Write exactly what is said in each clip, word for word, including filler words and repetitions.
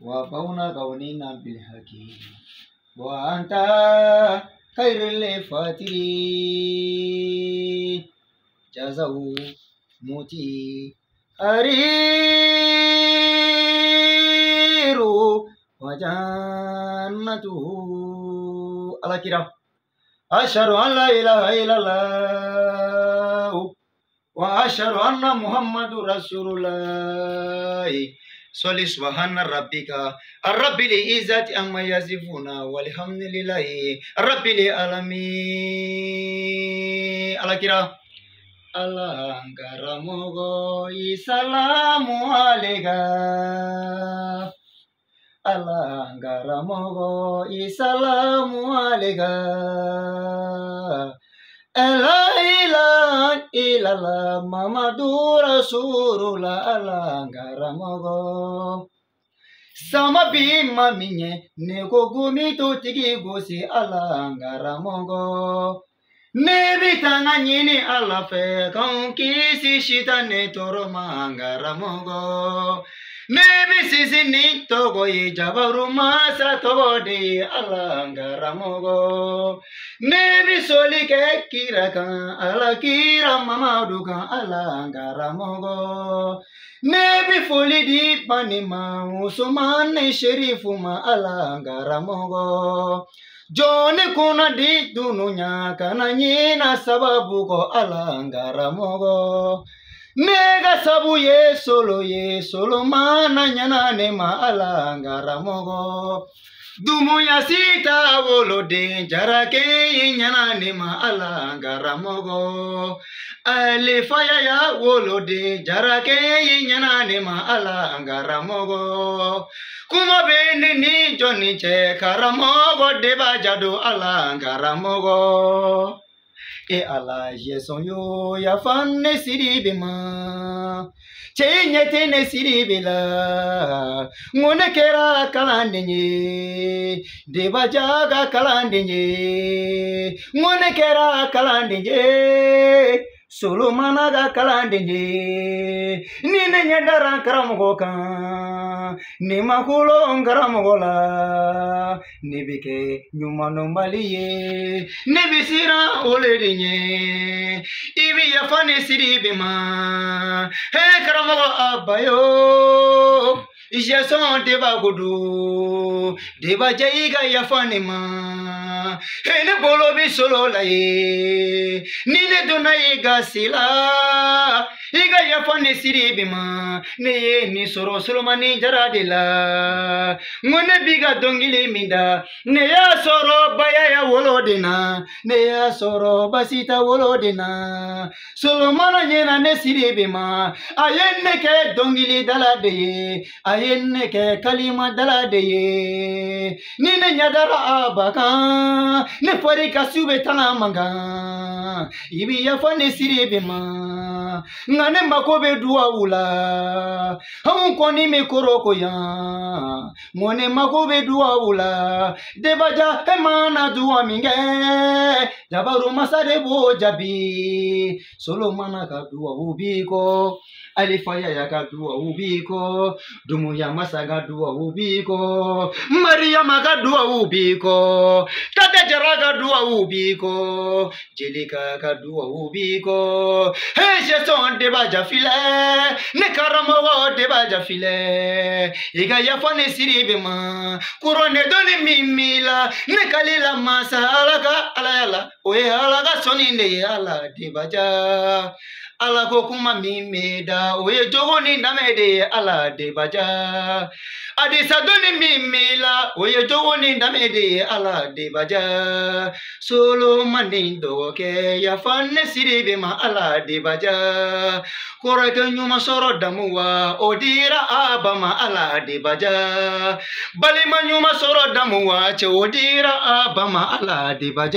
وبونا قوننا بالحكيم وأنت خير الفاترين جزاو موتي أريرو وجنته على كرام أشهد أن لا إله إلا الله وأشهد أن محمد رسول الله صلي سبحان ربك الرب العزة عما يصفون والحمد لله رب العالمين على كرام Allah angkaramogo isalamu alaikum Allah angkaramogo isalamu alaikum La ilaha illallah Muhammadur Rasulullah Allah angkaramogo sama bima minye neko gumi to tigi gosi Allah angkaramogo Nebi tanganyini ala fe kan kisi shita ne toro mangara mogo Nebi sisi ni togo ye jabaru masa togo de ala ngara mogo Nebi soli ke kira kan ala kira mamadu kan ala ngara mogo Nebi foli di panima Usman sherifu ma ala ngara mogo Jone kuna di dununya kana nyina sababu ko alangara mogo Nega sabu ye solo ye solo mana nyana ne ma alangara mogo Dumuya sita wolo de jarake nyana ne ma alangara mogo Alifaya ya wolo de jarake nyana ne ma alangara mogo Kuma beni ni joni che karamogo deba jado ala karamogo E ala yeson yo ya fanne siribima Che nyete ne siribila Ngone kera kalandinye Deba jaga kalandinye Ngone kera kalandinye Solo managa kalandinye Nine nyadara karamogo kan Ni makulo ngaramogola Nibike nyumano mbaliye Nibisira olerinye Ibi yafane siribima He karamogo abayo Jason deba gudu Deba jaiga yafane ma He ne bolo bi solo laye Nine dunaiga sila Iga yafane siribima Ne ni soro solomani jaradila Ngone biga dongile minda Ne ya soro baya ya wolodina Ne ya soro basita wolodina Solomana nyena ne siribima Ayenne ke dongili daladeye Ayenne ke kalima daladeye Nine nyadara abaka Ne farika sube talamanga Ibi yafane siribima Ngane makobe duwa ula Hamu koni me koroko ya Mone makobe duwa ula Debaja emana duwa minge Jabaru masade bo jabi Solomana ka duwa ubiko Alifaya ya ka duwa ubiko Dumu ya masaga duwa ubiko Maria maga duwa ubiko Tate jaraga duwa ubiko Jelika ka duwa ubiko Hey Jason deba jafile Ne karamogo deba jafile Iga yafane siribima Kurone doni mimila Ne kalila masalaka ala yala Oye alaga soninde ala deba ja Ala kokuma mimeda Oye jogo ni namede ala deba ja Adisa doni mimila Oye jogo ni namede ala deba ja Solo manindo ke yafane siribima ala deba ja Korake nyuma soro damuwa Odira abama ala debaja Balima nyuma soro damuwa Che odira abama ala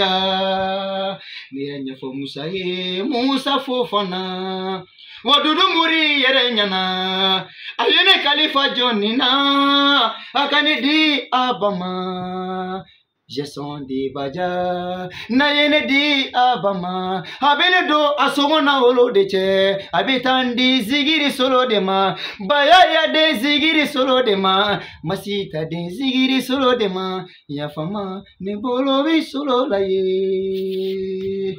debaja Niya nyafo Musa ye Musa fofana Wadudu muri yere nyana Ayene kalifa jonina Akani di abama Jason de baja na yene di abama abele do asogona wolo de che abitandi zigiri solo de ma baya ya de zigiri solo de ma masita de zigiri solo de ma ya fama ne bolo bi solo la ye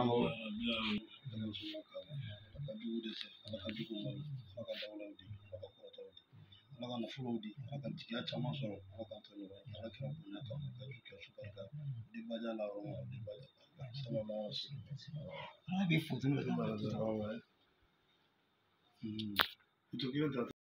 Ala na folo di ala tiya caman sɔrɔ ala ka to ala kira bonya kan ka ju kɛ su barika di baja la yɔrɔ ma di baja sallallahu alaihi wasallam ala bɛ futuni ka baara dɔrɔn wa